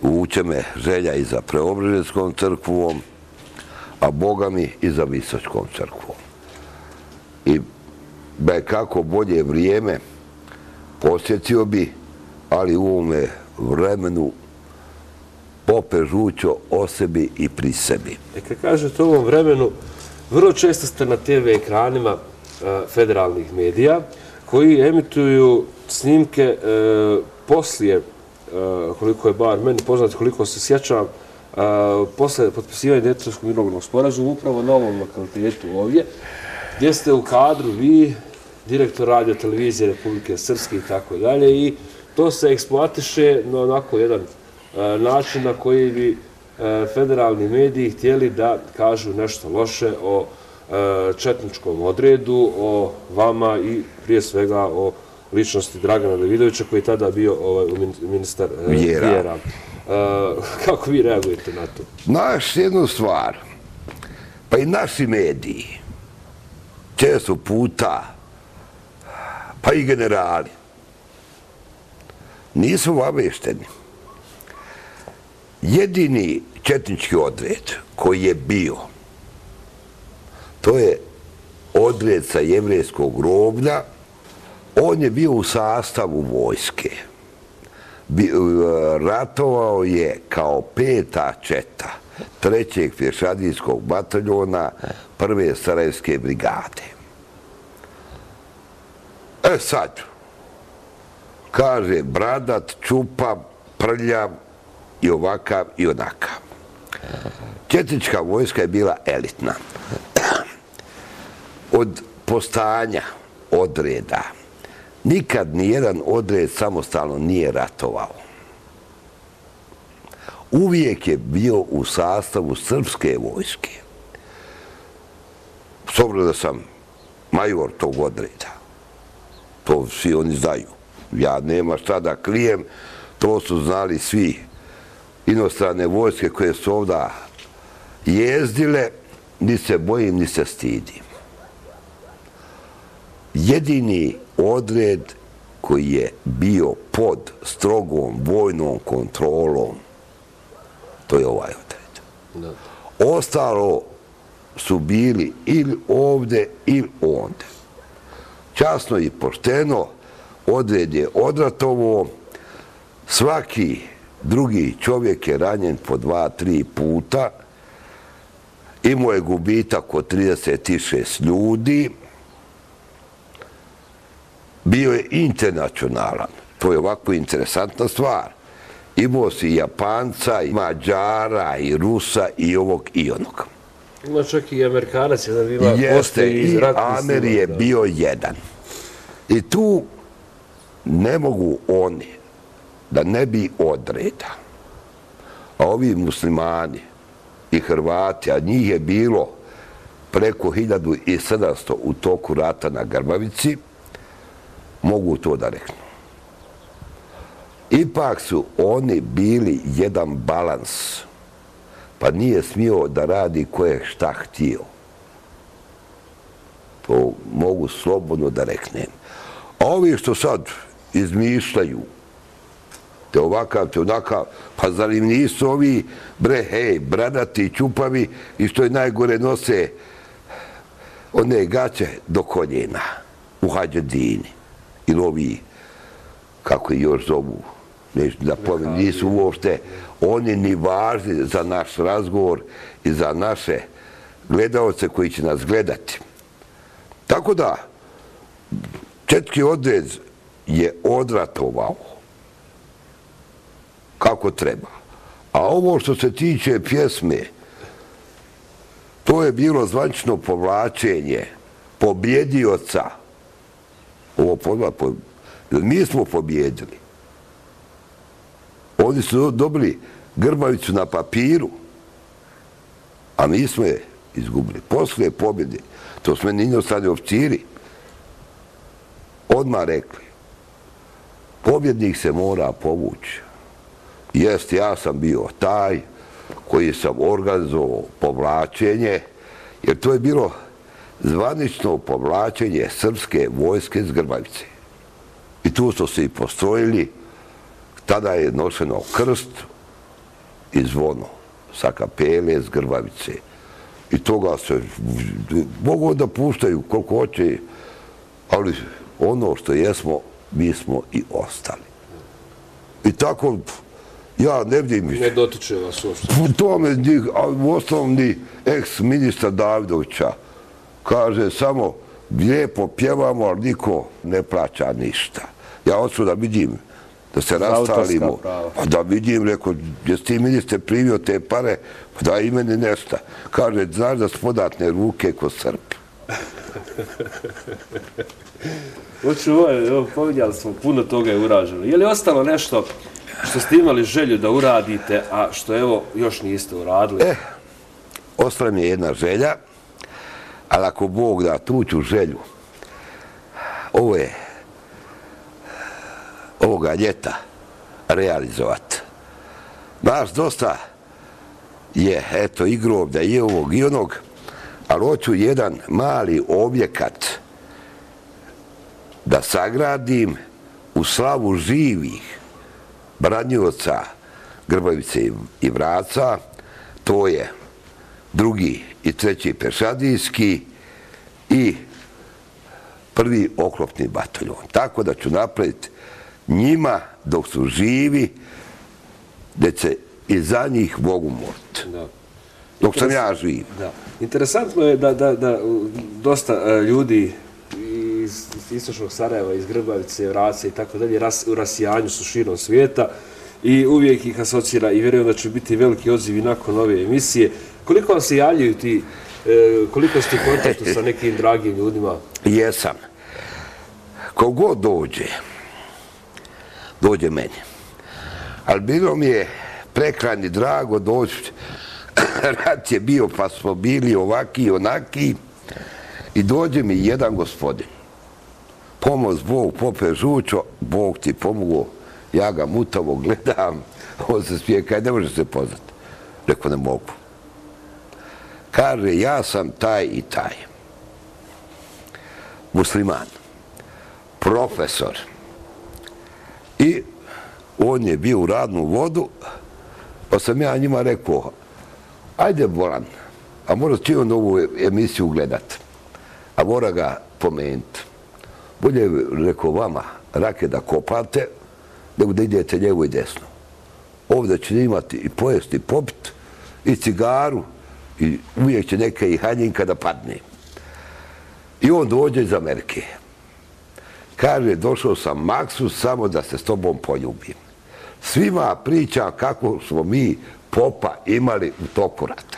Vuče me želja i za Preobraženskom crkvom, a Boga mi i za Visočkom crkvom. I kako bolje vrijeme posjetio bi, ali u ovome vremenu pope žućo o sebi i pri sebi. Kad kažete u ovom vremenu, vrlo često ste na TV ekranima federalnih medija koji emituju snimke poslije, koliko je bar meni poznato, koliko se sjećam, posle potpisivanja Daytonskog mirovnog sporazuma upravo na ovom lokalitetu ovdje, gdje ste u kadru vi, direktor radio televizije Republike Srpske i tako dalje, i to se eksploatiše na onako jedan način na koji bi federalni mediji htjeli da kažu nešto loše o četničkom odredu, o vama i prije svega o ličnosti Dragana Davidovića koji je tada bio ministar vjera. Kako vi reagujete na to? Znaš jednu stvar, pa i naši mediji često puta, pa i generali, nisu obavešteni. Jedini četnički odred koji je bio, to je odred sa jevrejskog groblja. On je bio u sastavu vojske. Ratovao je kao 5. četa 3. pješadijskog bataljona 1. Sarajevske brigade. Sad, kaže bradat, čupav, prljav i ovakav i onakav. Četnička vojska je bila elitna. Od postojanja odreda nikad nijedan odred samostalno nije ratovao. Uvijek je bio u sastavu srpske vojske. S obzirom da sam major tog odreda. To svi oni znaju. Ja nema šta da krijem, to su znali svi inostrane vojske koje su ovdje jezdile, ni se bojim, ni se stidim. Jedini odred koji je bio pod strogom vojnom kontrolom, to je ovaj odred. Ostalo su bili ili ovdje ili ondje. Časno i pošteno, odred je odratovo, svaki drugi čovjek je ranjen po 2-3 puta, imao je gubitak od 36 ljudi, bio je internacionalan. To je ovako interesantna stvar. Imao si i Japanca, i Mađara, i Rusa, i ovog i onog. Ima čak i Amerikanac jedan bila jeste, i Amer je bio jedan. I tu ne mogu oni da ne bi odreda. A ovi muslimani i Hrvati, a njih je bilo preko 1700 u toku rata na Grbavici, mogu to da reknu. Ipak su oni bili jedan balans, pa nije smio da radi ko je šta htio. To mogu slobodno da reknem. A ovi što sad izmišljaju, te ovakav, te onakav, pa zar im nisu ovi, bradati, čupavi i što je najgore nose one gaće do koljena u hađadini. Ili ovi, kako je još zovu, nisu uopšte, oni ni važni za naš razgovor i za naše gledalce koji će nas gledati. Tako da, četnički odred je odratovao kako treba. A ovo što se tiče pjesme, to je bilo zvanično povlačenje pobjedioca. Mi smo pobjedili. Oni su dobili Grbavicu na papiru, a mi smo je izgubili. Poslije pobjede, to smo inostrani oficiri odmah rekli, pobjednik se mora povući. Jest, ja sam bio taj koji sam organizovao povlačenje, jer to je bilo zvanično povlačenje srpske vojske iz Grbavice. I tu su se i postrojili, tada je nošeno krst, i zvono sa kapele s Grbavice. I toga se mogu da puštaju koliko hoće, ali ono što jesmo, mi smo i ostali. I tako, ja ne vidim... Ne dotiče vas uopšte. To me, u osnovom ni ex-ministra Davidovića kaže samo lijepo pjevamo, ali niko ne plaća ništa. Ja hoću da vidim, da se rastalimo, pa da vidim, rekao, gdje si ti ministre primio te pare, pa da i meni nešto. Kaže, znaš da su podatne ruke ko Srb. Povidjali smo, puno toga je urađeno. Je li ostalo nešto što ste imali želju da uradite, a što evo još niste uradili? Ostala mi je jedna želja, ali ako Bog da, tu ću želju. Ovoga ljeta realizovati. Nas dosta je, eto, i groblja, i ovog, i onog, ali hoću jedan mali objekat da sagradim u slavu živih branioca Grbavice i Vraca. To je 2. i 3. pešadijski i 1. oklopni bataljon. Tako da ću napraviti njima dok su živi, da se i za njih mogu moliti. Dok sam ja živ. Interesantno je da dosta ljudi iz istočnog Sarajeva, iz Grbavice, Vrace i tako dalje, u rasijanju su širom svijeta i uvijek ih asocira i vjerujem da će biti veliki odziv i nakon ove emisije. Koliko vam se javljaju ti, koliko ste u kontaktu sa nekim dragim ljudima? Jesam. Kogod dođe meni. Ali bilo mi je prekrajno drago doći. Rat je bio pa smo bili ovaki i onaki i dođe mi jedan gospodin. Pomoz Bog, pope žučo, Bog ti pomogu, ja ga mutavo gledam, on se smije, kaj ne može se poznat. Rekao, ne mogu. Kaže, ja sam taj i taj. Musliman. Profesor. I on je bio u radnu vodu, pa sam ja njima rekao, ajde Bolan, a možda će on ovu emisiju gledat, a mora ga pomenuti. Bolje, rekao vama, rake da kopate, nego da idete lijevo i desno. Ovdje će imati i pojesti, popit, i cigaru, i uvijek će neka i haljinka da padne. I on dođe iz Amerike. Kaže, došao sam Maksu samo da se s tobom poljubim. Svima pričam kako smo mi popa imali u toku rata.